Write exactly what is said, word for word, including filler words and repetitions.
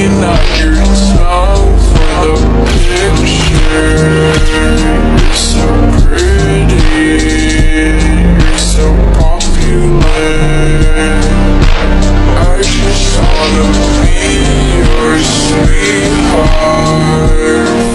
looking at your tongue for the picture. You're so pretty, you're so popular. I just wanna